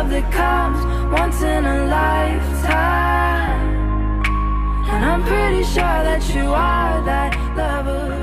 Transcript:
love that comes once in a lifetime. And I'm pretty sure that you are that love of